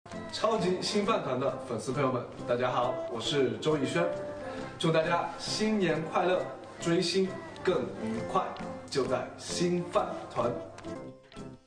超级新饭团的粉丝朋友们，大家好，我是周逸轩，祝大家新年快乐，追星更愉快，就在新饭团。